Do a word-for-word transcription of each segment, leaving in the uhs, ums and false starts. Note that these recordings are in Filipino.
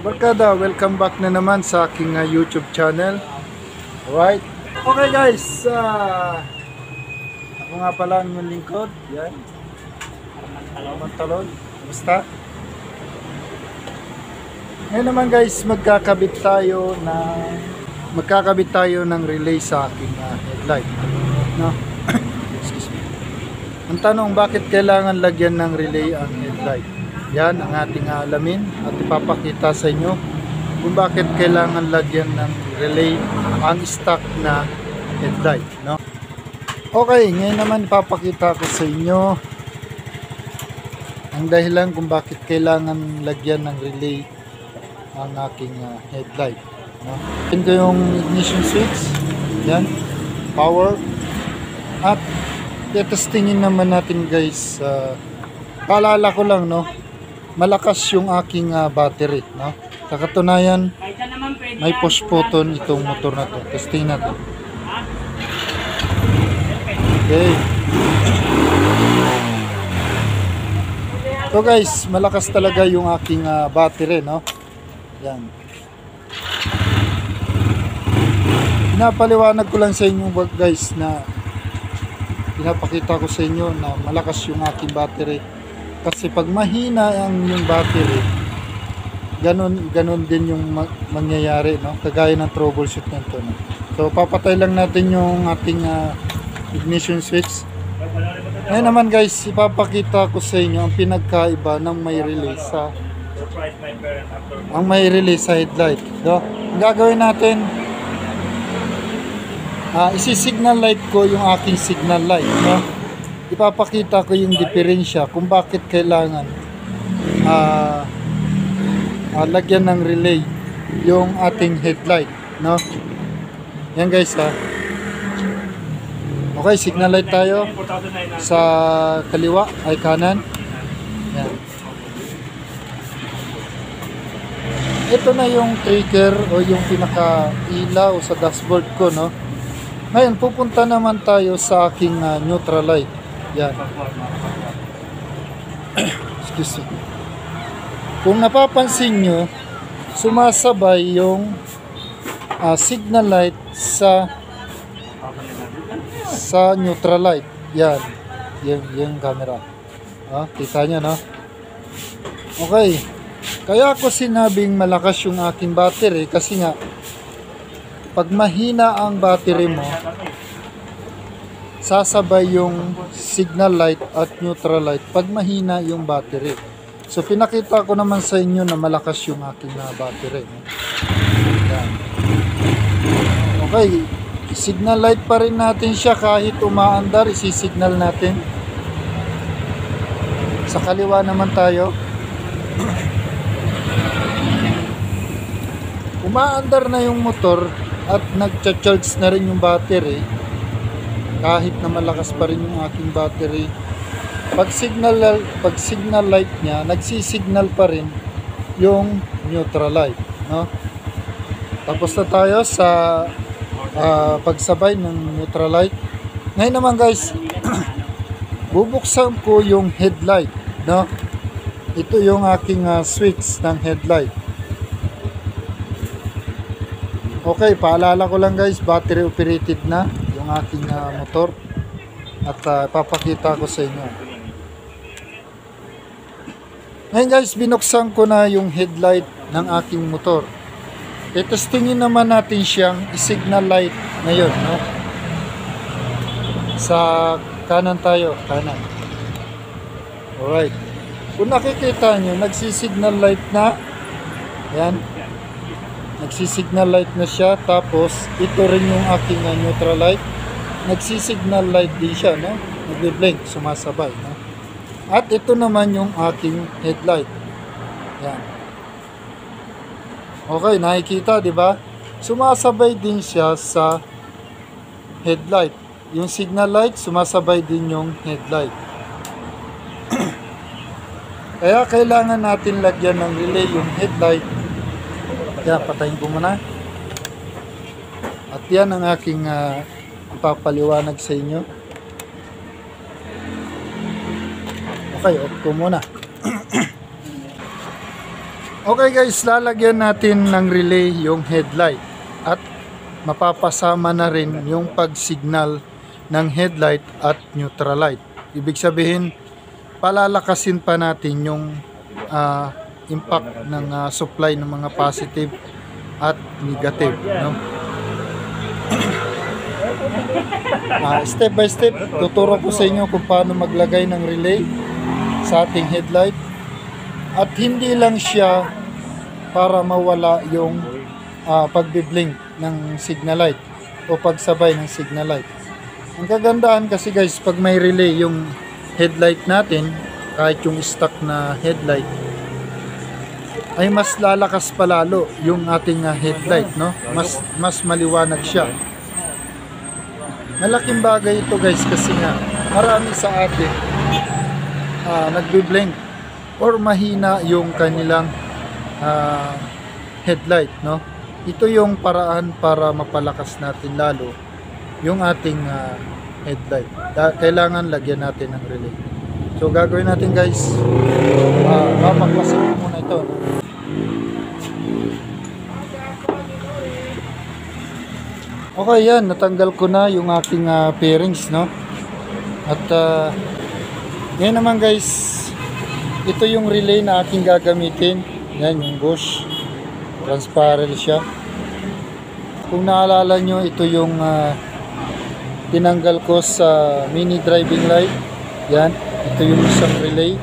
Barkada, welcome back na naman sa aking uh, YouTube channel. Alright. Okay guys, uh, ako nga pala ang inyong lingkod. Yan. Talon. Basta. Ngayon naman guys, magkakabit tayo na magkakabit tayo ng relay sa aking uh, headlight. No? Excuse me. Ang tanong, bakit kailangan lagyan ng relay ang headlight? Yan ang ating alamin at ipapakita sa inyo kung bakit kailangan lagyan ng relay ang stock na headlight, no? Okay, ngayon naman ipapakita ko sa inyo ang dahilan kung bakit kailangan lagyan ng relay ang aking uh, headlight, no? Ito yung ignition switch, yan, power, at testingin naman natin guys. Uh, paalala ko lang, no, malakas yung aking uh, battery, no? Sa katunayan, may push button itong motor na to. Testing natin. Okay. So guys, malakas talaga yung aking uh, battery, no? Yan. Pinapaliwanag ko lang sa inyo guys na pinapakita ko sa inyo na malakas yung aking battery. Kasi pag mahina ang yung battery, ganun, ganun din yung mangyayari, no? Kagaya ng troubleshoot nito, no? So, papatay lang natin yung ating uh, ignition switch. Ngayon naman guys, ipapakita ko sa inyo ang pinagkaiba ng may relay sa ang may relay sa headlight, no? Ang gagawin natin, uh, isi-signal light ko yung aking signal light, no? Ipapakita ko yung diferensya kung bakit kailangan uh, uh, lagyan ng relay yung ating headlight, no? Yan guys, ha. Okay, signal light tayo sa kaliwa ay kanan. Yan. Ito na yung trigger o yung pinaka ilaw sa dashboard ko, no? Ngayon pupunta naman tayo sa aking uh, neutral light. Yan. Excuse me. Kung napapansin nyo, sumasabay yung uh, signal light sa sa neutral light. Yan. Yan yung camera. Ah, kita nyo, no? Okay. Kaya ako sinabing malakas yung aking battery kasi nga pag mahina ang battery mo, sasabay yung signal light at neutral light pag mahina yung battery. So pinakita ko naman sa inyo na malakas yung aking uh, battery. Yan. Okay, signal light pa rin natin siya kahit umaandar, isi-signal natin. Sa kaliwa naman tayo. Umaandar na yung motor at nagcha-charge na rin yung battery. Kahit na malakas pa rin yung aking battery, pag signal, pag signal light niya, nagsisignal pa rin yung neutral light, no? Tapos na tayo sa uh, pagsabay ng neutral light. Ngayon naman guys, bubuksan ko yung headlight, no? Ito yung aking uh, switch ng headlight. Okay, paalala ko lang guys, battery operated na yung aking uh, motor at uh, papakita ko sa inyo. Ngayon guys, binuksan ko na yung headlight ng aking motor. Itestingin naman natin siyang signal light ngayon, no? Sa kanan tayo, kanan. Alright. Kung nakikita nyo, nagsisignal light na. Yan. Nagsisignal light na siya. Tapos, ito rin yung aking uh, neutral light. Nagsisignal light din siya, no? Nagbe-blink, sumasabay, no? At ito naman yung aking headlight. Yan. Okay, nakikita, di ba? Sumasabay din siya sa headlight. Yung signal light, sumasabay din yung headlight. Kaya kailangan natin lagyan ng relay yung headlight. Yan, patayin ko muna. At yan ang aking uh, ipapaliwanag sa inyo. Okay, off ko muna. Okay guys, lalagyan natin ng relay yung headlight at mapapasama na rin yung pag-signal ng headlight at neutral light. Ibig sabihin, palalakasin pa natin yung uh, impact ng uh, supply ng mga positive at negative, no? uh, step by step tuturo ko sa inyo kung paano maglagay ng relay sa ating headlight, at hindi lang siya para mawala yung uh, pagbiblink ng signal light o pagsabay ng signal light. Ang kagandahan kasi guys, pag may relay yung headlight natin, kahit yung stock na headlight, ay mas lalakas palalo yung ating uh, headlight, no? Mas mas maliwanag siya. Malaking bagay ito guys, kasi nga marami sa atin uh, nagbi-blink or mahina yung kanilang uh, headlight, no? Ito yung paraan para mapalakas natin lalo yung ating uh, headlight. Da- kailangan lagyan natin ng relay. So gagawin natin guys, uh, papaklasin ko muna ito, no? Okay, yan, natanggal ko na yung aking uh, bearings, no? At uh, yan naman guys, ito yung relay na aking gagamitin. Yan yung bush, transparent siya. Kung naalala nyo, ito yung uh, tinanggal ko sa mini driving light. Yan, ito yung isang relay.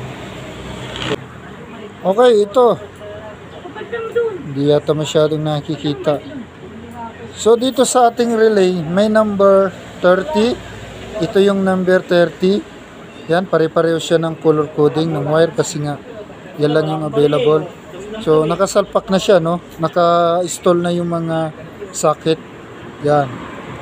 Okay, ito hindi yata masyadong nakikita. So dito sa ating relay may number thirty. Ito yung number thirty. Yan, pare-pareho siya ng color coding ng wire kasi nga yan lang yung available. So nakasalpak na siya, no? Naka-install na yung mga socket. Yan.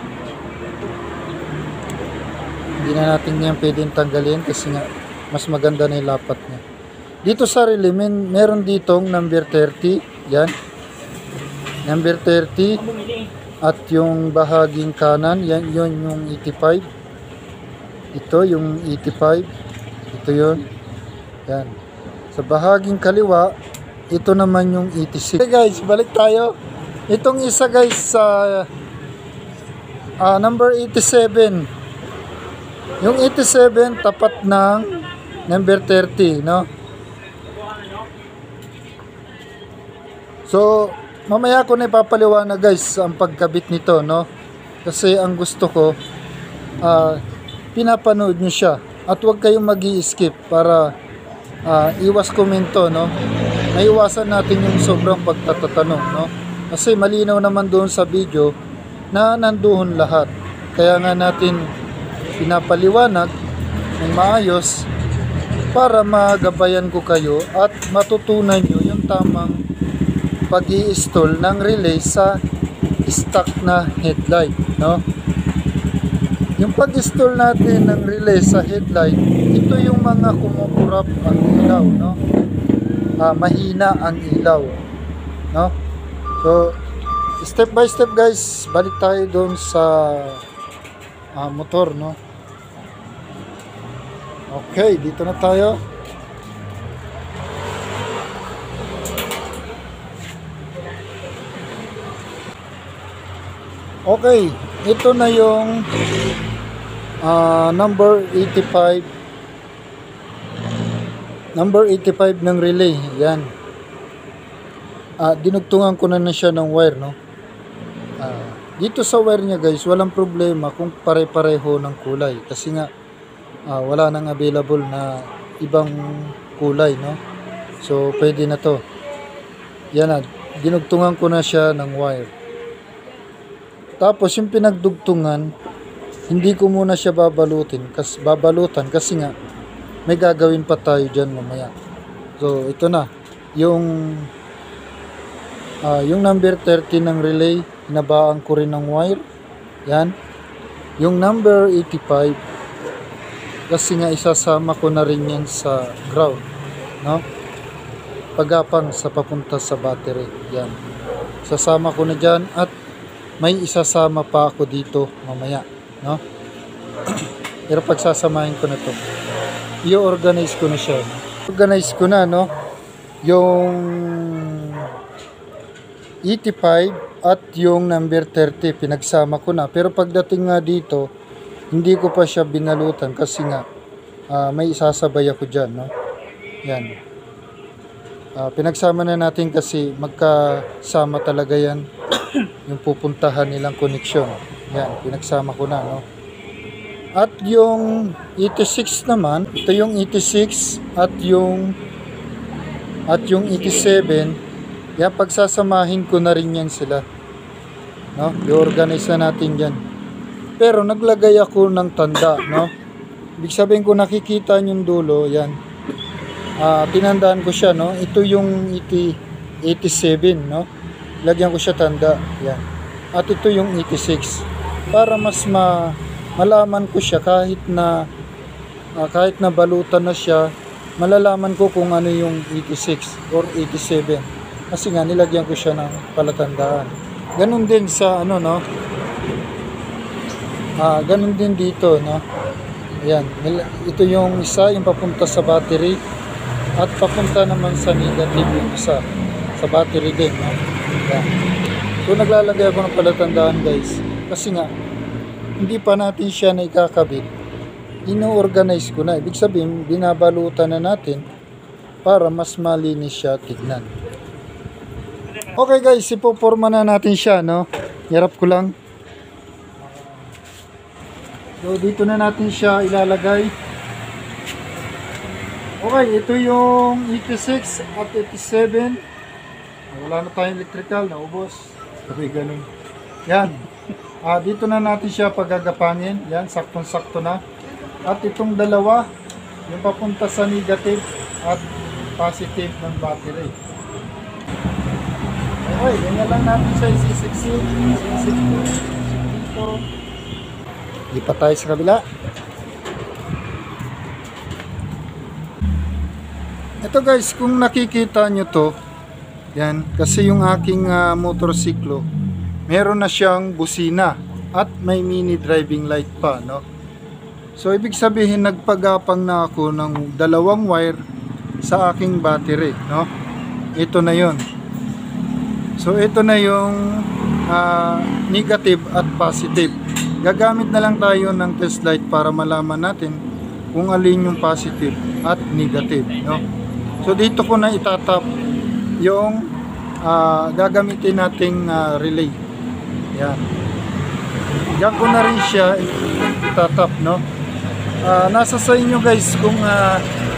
Hindi na natin yan pwedeng tanggalin kasi nga mas maganda na yung lapat niya. Dito sa relay may, meron ditong number thirty. Yan. Number thirty. At yung bahaging kanan, yan yun yung eighty-five. Ito yung eighty-five. Ito yun. Yan. Sa bahaging kaliwa, ito naman yung eighty-six. Okay guys, balik tayo. Itong isa guys sa uh, uh, number eighty-seven. Yung eighty-seven tapat ng number thirty, no? So mamaya ko na ipapaliwanag guys ang pagkabit nito, no? Kasi ang gusto ko, uh, pinapanood nyo siya at huwag kayong mag-i-skip para uh, iwas komento, no? Maiwasan natin yung sobrang pagtatatanong, no? Kasi malinaw naman doon sa video na nandoon lahat. Kaya nga natin pinapaliwanag ng maayos para magabayan ko kayo at matutunan nyo yung tamang pag-i-install ng relay sa stock na headlight, no? Yung pag-install natin ng relay sa headlight, ito yung mga kumukurap ang ilaw, no? Ah, mahina ang ilaw, no? So step by step guys, balik tayo doon sa ah, motor, no? Okay, dito na tayo. Okay, ito na yung uh, number eighty-five. Number eighty-five ng relay. Yan. Uh, dinugtungan ko na na siya ng wire, no? Uh, dito sa wire niya guys, walang problema kung pare-pareho ng kulay. Kasi nga, uh, wala nang available na ibang kulay, no? So, pwede na to. Yan na. Dinugtungan ko na siya ng wire. Tapos yung pinagdugtungan, hindi ko muna siya babalutin, kasi babalutan kasi nga may gagawin pa tayo diyan mamaya. So ito na yung uh, yung number thirty ng relay, hinabaan ko rin ng wire. Yan. Yung number eighty-five kasi nga isasama ko na rin yan sa ground, no? Pagapang sa papunta sa battery. Yan. Sasama ko na diyan at may isasama pa ako dito mamaya, no? Pero pagsasamahin ko na to, i-organize ko na siya. Organize ko na, no? Yung eighty-five at yung number thirty pinagsama ko na. Pero pagdating nga dito, hindi ko pa siya binalutan kasi nga ah, may isasabay ako dyan, no? Yan. Ah, pinagsama na natin kasi magkasama talaga yan yung pupuntahan nilang koneksyon. Yan, pinagsama ko na, no? At yung eighty-six naman, ito yung eighty-six at yung at yung eighty-seven, yan, pagsasamahin ko na rin yan sila, no? I-organize na natin yan. Pero naglagay ako ng tanda, no? Ibig sabihin ko nakikita yung dulo, yan. Ah, tinandaan ko siya, no? Ito yung eighty, eighty-seven, no? Lagyan ko siya tanda, yan. At ito yung eighty-six. Para mas ma malaman ko siya kahit na ah, kahit na balutan na siya, malalaman ko kung ano yung eighty-six or eighty-seven. Kasi nga nilagyan ko siya ng palatandaan. Ganun din sa ano, no? Ah, ganun din dito, no? Ayan, ito yung isa, yung papunta sa battery at papunta naman sa negative yung isa sa battery din, no? Ayan. So naglalagay ako ng palatandaan, guys, kasi nga hindi pa natin siya na ikakabit, ino-organize ko na. Ibig sabihin, binabalutan na natin para mas malinis siya tignan. Okay, guys, ipoporma na natin siya, no? Yarap ko lang. So dito na natin siya ilalagay. Okay, ito yung eighty-six at eighty-seven. Wala na tayong electrical, naubos. Sabi ganun. Yan. Ah, dito na natin siya pagagapangin. Yan, saktong-sakto na. At itong dalawa, yung papunta sa negative at positive ng battery. Okay, ganyan lang natin siya isisiksik. Isisiksik dito. Lipat tayo sa kabila. Ito, guys, kung nakikita nyo to, yan, kasi yung aking uh, motorsiklo, meron na siyang busina at may mini driving light pa, no? So ibig sabihin, nagpagapang na ako ng dalawang wire sa aking battery, no? Ito na yon. So ito na yung uh, negative at positive. Gagamit na lang tayo ng test light para malaman natin kung alin yung positive at negative, no? So dito ko na itatap yung uh, gagamitin nating uh, relay. Yan. Yan ko na rin siya itatap, no? Uh, nasa sa inyo, guys, kung uh,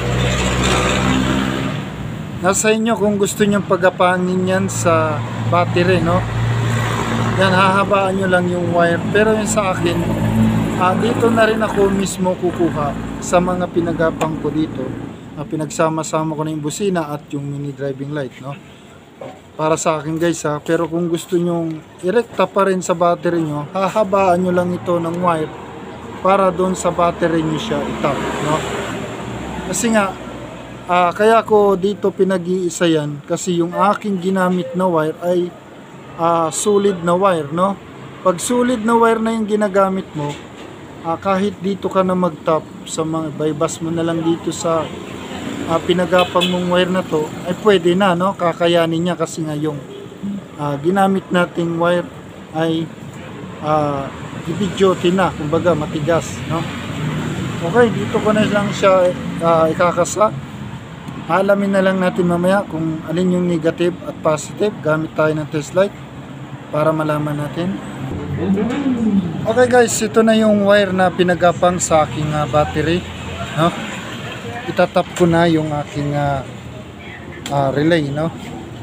nasa inyo kung gusto nyo pagapangin yan sa battery, no? Yan, hahabaan nyo lang yung wire. Pero yung sa akin, uh, dito na rin ako mismo kukuha sa mga pinagapang ko dito. Uh, pinagsama-sama ko na yung busina at yung mini driving light, no? Para sa akin, guys, ha. Pero kung gusto nyong irekta pa rin sa battery nyo, hahabaan nyo lang ito ng wire para doon sa battery nyo siya itap, no? Kasi nga, uh, kaya ko dito pinag-iisa yan kasi yung aking ginamit na wire ay Uh, solid na wire, no? Pag solid na wire na yung ginagamit mo, uh, kahit dito ka na mag-tap sa mga bypass mo na lang dito sa uh, pinagapang mong wire na to, ay pwede na, no? Kakayanin niya kasi nga yung uh, ginamit nating wire ay uh, ibidyote na, kumbaga matigas, no? Okay, dito ko na lang siya uh, ikakasa. Alamin na lang natin mamaya kung alin yung negative at positive. Gamit tayo ng test light para malaman natin. Okay, guys, ito na yung wire na pinagapang sa aking uh, battery, no? Itatap ko na yung aking uh, uh, relay, no?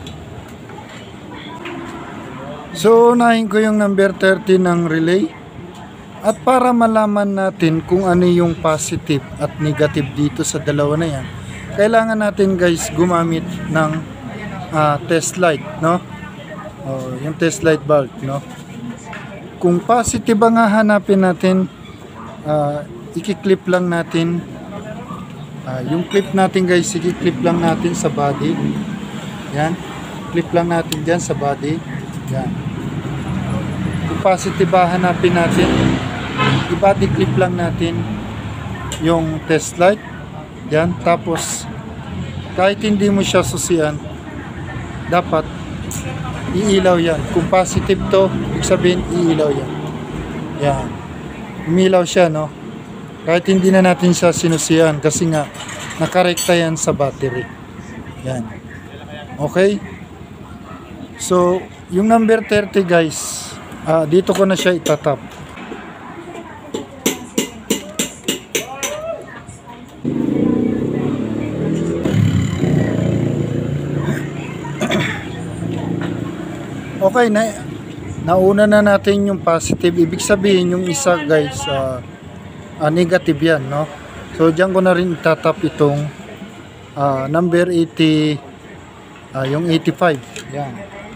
So unahin ko yung number thirty ng relay. At para malaman natin kung ano yung positive at negative dito sa dalawa na yan, kailangan natin, guys, gumamit ng uh, test light, no? Oh, yung test light bulb, no? Kung positive ang hahanapin natin, uh, iki-clip lang natin. Uh, yung clip natin, guys, iki-clip lang natin sa body. Yan. Clip lang natin dyan sa body. Yan. Kung positive ang hanapin natin, i-body clip lang natin yung test light. Yan, tapos kahit hindi mo siya susian, dapat iilaw yan. Kung positive to, ibig sabihin iilaw yan. Yan. Umilaw siya, no? Kahit hindi na natin siya sinusiyan kasi nga nakarekta yan sa battery. Yan. Okay? So, yung number thirty guys, uh, dito ko na siya itatap. Okay, na nauna na natin yung positive. Ibig sabihin yung isa guys, uh, uh, negative yan, no? So diyan ko na rin itatap itong uh, number eighty, uh, yung eighty-five. Yan.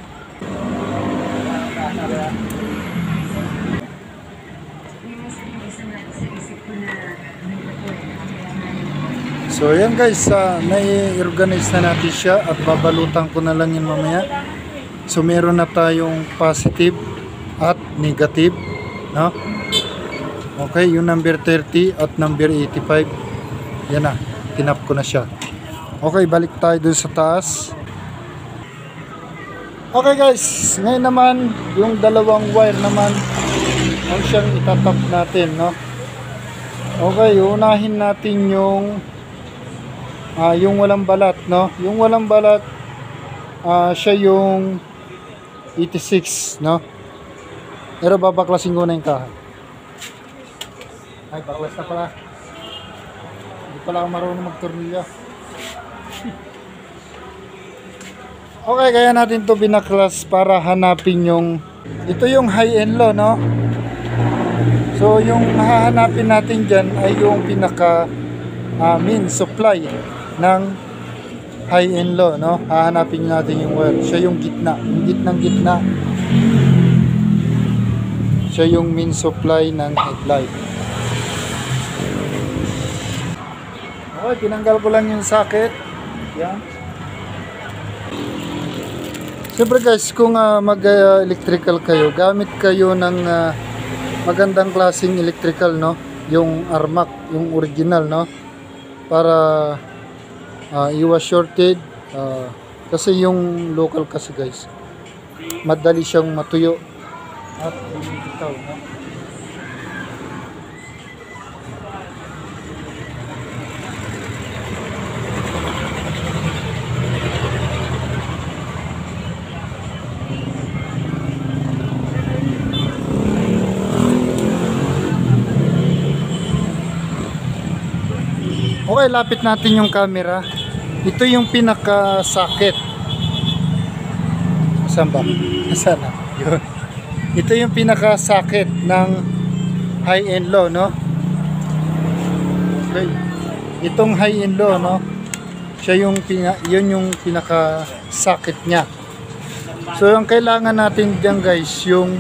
So yan guys, uh, nai-organize na natin siya at babalutan ko na lang yun mamaya. So meron na tayong positive at negative, no? Okay, yung number thirty at number eighty-five. Yan na, tinap ko na siya. Okay, balik tayo dun sa taas. Okay guys, ngayon naman yung dalawang wire naman ang siyang itatap natin, no? Okay, unahin natin yung uh, yung walang balat, no? Yung walang balat, uh, siya yung eighty-six, no? Pero babaklasin ko na yung kaha. Ay, baklas na pala. Hindi pala ako marunong magtornilyo. Okay, kaya natin to binaklas para hanapin yung, ito yung high and low, no? So, yung hahanapin natin dyan ay yung pinaka uh, mean supply ng high and low, no? Hahanapin natin yung wire. Siya yung gitna. Yung gitnang gitna. Siya yung main supply ng headlight. Okay, tinanggal ko lang yung socket. Yan. Siyempre guys, kung uh, mag-electrical uh, kayo, gamit kayo ng uh, magandang klaseng electrical, no? Yung Armac, yung original, no? Para Uh, iwas shorted uh, kasi yung local kasi guys madali siyang matuyo at bumibitaw, no? Okay, lapit natin yung camera. Ito yung pinaka-socket. Saan ba? Saan na? Yun. Ito yung pinaka-socket ng high and low, no? Okay. Itong high and low, no? Siya yung pina, yun yung pinaka-socket niya. So, yung kailangan natin diyan guys, yung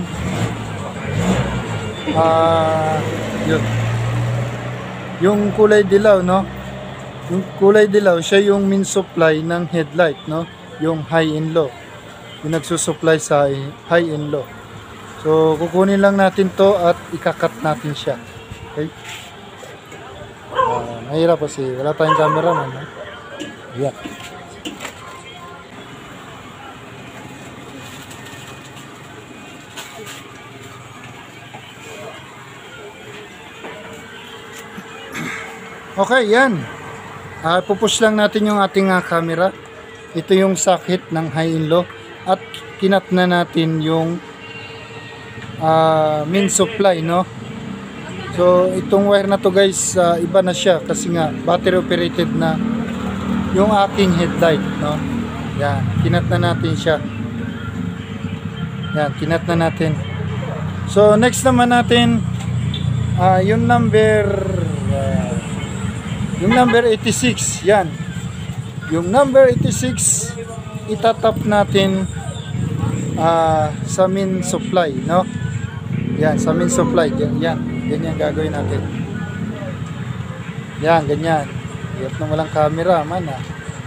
ah, uh, yun. Yung kulay dilaw, no? Yung kulay dilaw, siya yung main supply ng headlight, no? Yung high and low. Yung nagsusupply sa high and low. So, kukunin lang natin to at ikakat natin siya. Okay? Uh, mahirap kasi wala tayong cameraman, no? Yeah. Okay, yan. Uh, pupush lang natin yung ating uh, camera. Ito yung socket ng high and low. At kinat na natin yung uh, main supply, no? So, itong wire na to guys, uh, iba na siya. Kasi nga, battery operated na yung aking headlight, no? Yan, kinat na natin siya. Yan, kinat na natin. So, next naman natin, uh, yung number... Uh, Yung number eighty-six, yan. Yung number eighty-six, itatap natin uh, sa main supply, no? Yan, sa main supply. Yan, yan. Ganyan gagawin natin. Yan, ganyan. Hirap na walang camera, man ah.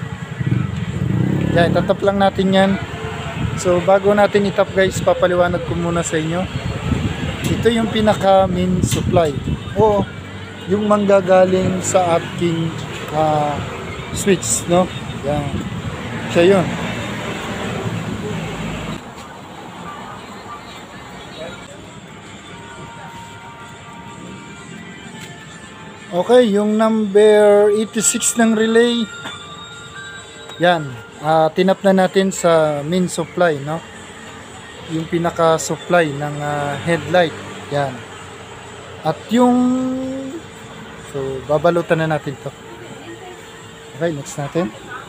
Yan, itatap lang natin yan. So, bago natin itap guys, papaliwanag ko muna sa inyo. Ito yung pinaka main supply. Oo. Yung manggagaling sa ating uh, switch, no? Yan. Siya yun. Okay, yung number eighty-six ng relay, yan, uh, tinap na natin sa main supply, no? Yung pinaka-supply ng uh, headlight, yan. At yung, so, babalutan na natin to. Okay, next natin.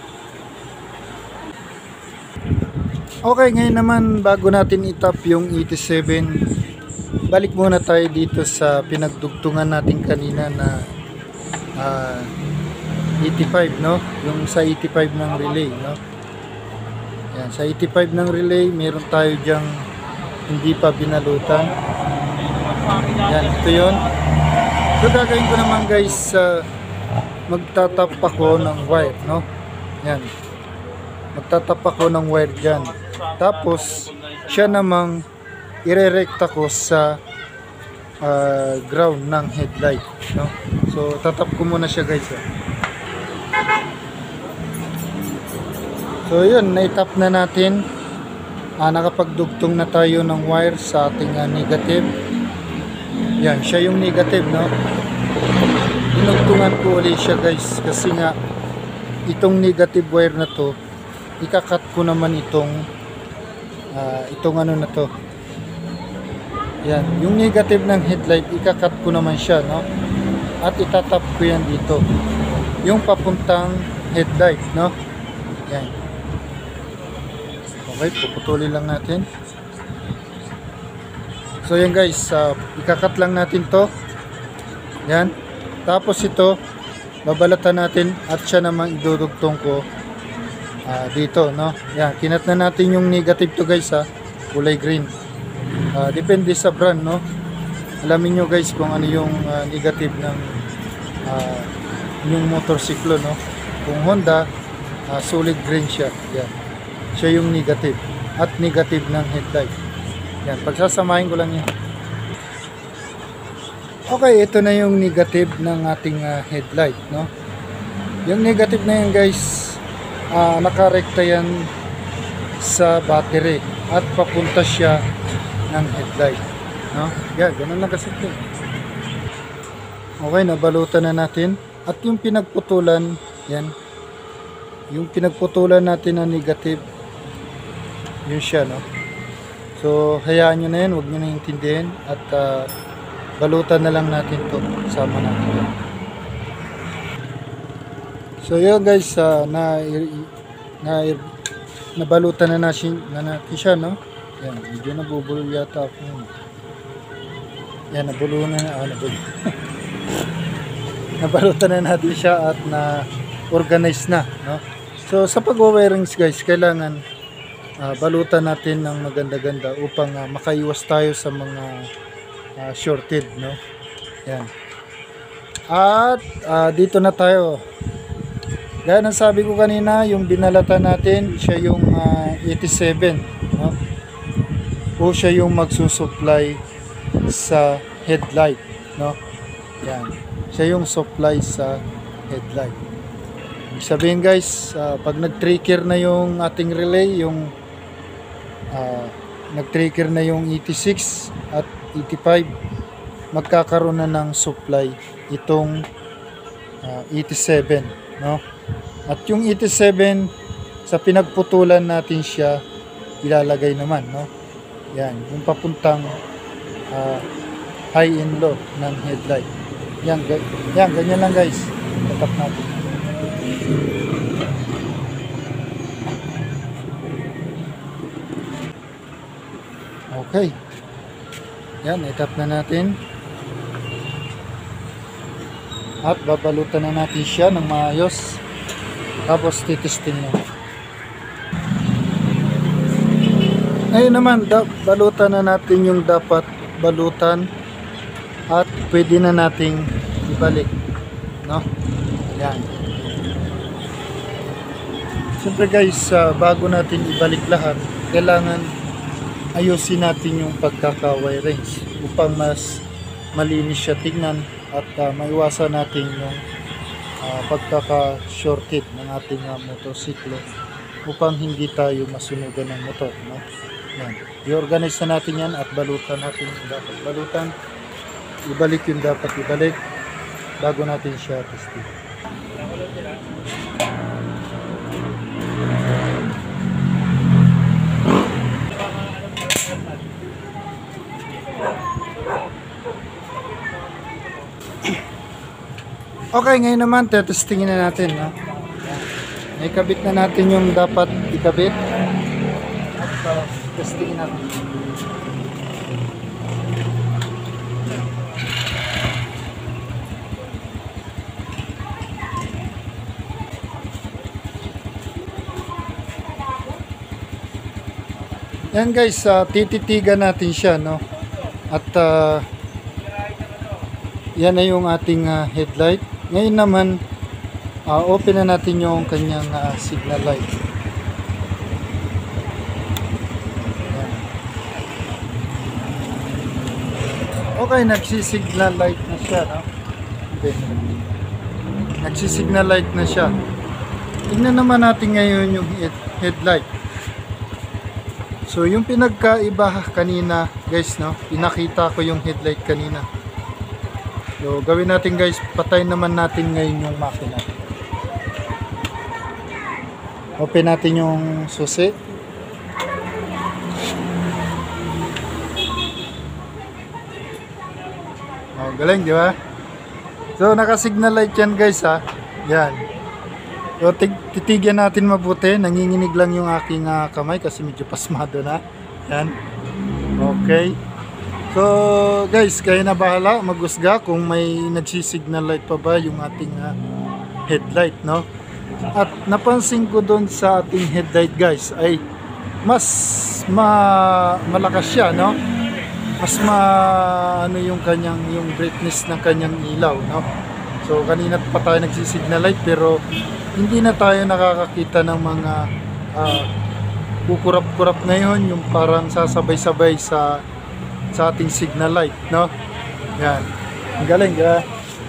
Okay, ngayon naman, bago natin itap yung eighty-seven, balik muna tayo dito sa pinagdugtungan natin kanina na uh, eighty-five, no? Yung sa eighty-five ng relay, no? Yan, sa eighty-five ng relay, meron tayo diyang hindi pa binalutan. Yan, ito yun. So, gagawin ko naman guys, uh, magtatap ako ng wire, no? Yan. Magtatap ako ng wire dyan. Tapos, siya namang irerekta ko sa uh, ground ng headlight, no? So tatap ko muna siya guys, eh. So yun, naitap na natin. ah, nakapagdugtong na tayo ng wire sa ating uh, negative. Yan, siya yung negative, no? Dinugtungan ko ulit siya guys, kasi nga itong negative wire na to, ikakat ko naman itong uh, itong ano na to. Yan, yung negative ng headlight, ikakat ko naman siya, no? At itatap ko yan dito. Yung papuntang headlight, no? Yan. Okay, puputulin lang natin. So yan guys, uh, ikakat lang natin to. Yan. Tapos ito, babalatan natin at siya namang idudugtong ko uh, dito, no? Yan, kinat na natin yung negative to guys, ha? Kulay green. Uh, depende sa brand, no? Alamin nyo guys kung ano yung uh, negative ng uh, yung motorsiklo, no? Kung Honda, uh, solid green siya. Yan. Siya yung negative. At negative ng headlight. Yan. Pagsasamahin ko lang yan. Okay, ito na yung negative ng ating uh, headlight, no? Yung negative na yan guys, uh, nakarekta yan sa battery at papunta siya ng headlight, no? Yeah, ganun lang kasi ito. Okay, nabalutan na natin. At yung pinagputulan, yan, yung pinagputulan natin na negative, yun siya, no? So hayaan nyo na yan, huwag nyo na intindihin. At uh, balutan na lang natin to, sama natin yan. So yun guys, uh, na, na nabalutan na natin, na natin siya, no? Yan, medyo nabubulol yata ako. Yan, nabuluhan na, ah, nabuluhan. Nabalutan na natin siya at na organize na, no? So sa pag-wirings guys, kailangan uh, balutan natin ng maganda-ganda upang uh, makaiwas tayo sa mga uh, shorted, no? Yan. At uh, dito na tayo. Gaya ng sabi ko kanina, yung binalatan natin, siya yung uh, eighty-seven, no? O siya yung magsusupply sa headlight, no? Yan. Siya yung supply sa headlight. Ibig sabihin guys, uh, pag nag-trigger na yung ating relay, yung uh, nag-trigger na yung eighty-six at eighty-five, magkakaroon na ng supply itong uh, eighty-seven, no? At yung eighty-seven, sa pinagputulan natin siya ilalagay naman, no? Yan, yung papuntang uh, high and low ng headlight. Yan, yan, ganyan lang guys. Tatap natin. Okay. Yan, itap na natin. At babalutan na natin siya ng maayos. Tapos titistin mo. Ngayon naman, balutan na natin yung dapat balutan at pwede na nating ibalik, no? Yan. Siyempre guys, uh, bago natin ibalik lahat, kailangan ayusin natin yung pagkaka-wirings upang mas malinis siya tingnan at uh, maiwasan natin yung uh, pagkaka-shorted ng ating uh, motorsiklo upang hindi tayo masunugan ng motor, no? Yan. I-organize na natin yan at balutan natin yung dapat balutan. Ibalik yung dapat ibalik. bago natin siya testing. Okay, ngayon naman tetestingin na natin, no? Naikabit na natin yung dapat ikabit at uh, testingin natin. Yan guys, uh, tititigan natin siya, no? At uh, yan na yung ating uh, headlight. Ngayon naman, uh, open na natin yung kanyang uh, signal light. Yan. Okay, nagsisignal light na siya, no? Okay. Nagsisignal light na siya. Tingnan naman natin ngayon yung head headlight. So, yung pinagkaiba kanina, guys, no? Pinakita ko yung headlight kanina. So, gawin natin guys, patay naman natin ngayon yung makina. Open natin yung susi. Oh, galing, di ba? So, naka-signal light yan guys, ha. Yan. So, titigyan natin mabuti. Nanginginig lang yung aking uh, kamay kasi medyo pasmado na. Yan. Okay. So guys, kayo na bahala magusga kung may nagsisignal light pa ba yung ating uh, headlight, no? At napansin ko doon sa ating headlight guys ay mas ma malakas siya, no? Mas ma ano yung kanyang yung brightness ng kanyang ilaw, no? So kanina pa tayo nagsisignal light pero hindi na tayo nakakakita ng mga uh, kukurap-kurap ngayon, yung parang sasabay-sabay sa sa ating signal light, no? Yan. Ang galing, ha?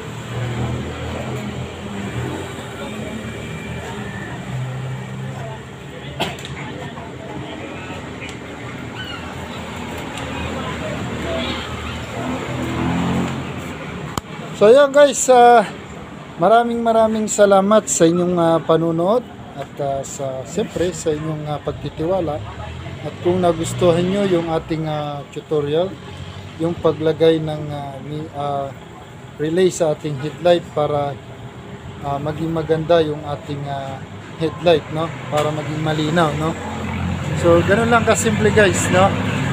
So, yan guys, uh, maraming maraming salamat sa inyong uh, panunood at uh, sa siyempre sa inyong uh, pagtitiwala. At kung nagustuhan nyo yung ating uh, tutorial, yung paglagay ng uh, uh, relay sa ating headlight para uh, maging maganda yung ating uh, headlight, no? Para maging malinaw, no? So, ganun lang kasimple guys, no?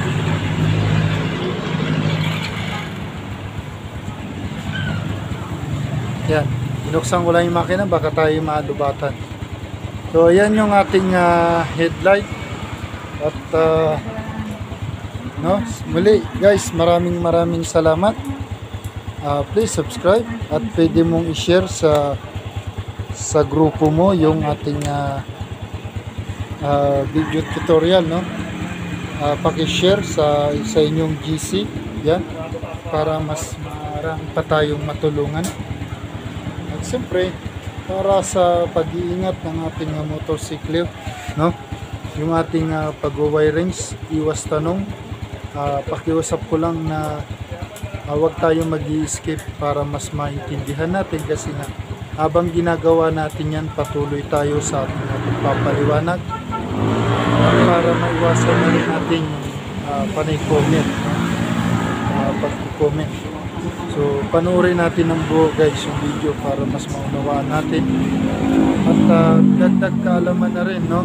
Yan. Binuksan ko lang yung makina, baka tayo maadubatan. So, yan yung ating uh, headlight. At uh, no, muli guys, maraming maraming salamat. Uh, please subscribe at pwede mong i-share sa sa grupo mo yung ating uh, uh, video tutorial, no? Uh, paki-share sa sa inyong G C, yan, para mas marami pa tayong matulungan. At siyempre, para sa pag-iingat ng ating uh, motorsiklo, no? Yung ating uh, pag-wirings, iwas tanong, uh, pakiusap ko lang na uh, huwag tayong mag-i-escape para mas maintindihan natin kasi nga habang ginagawa natin yan, patuloy tayo sa ating uh, pagpapaliwanag para maiwasan na rin natin yung uh, panay comment, uh, pag-comment. So panoorin natin ng buo guys yung video para mas maunawaan natin at uh, dagdag kaalaman na rin, no?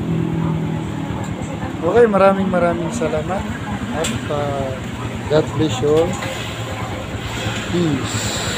Okay, maraming maraming salamat at uh, God bless you all. Peace.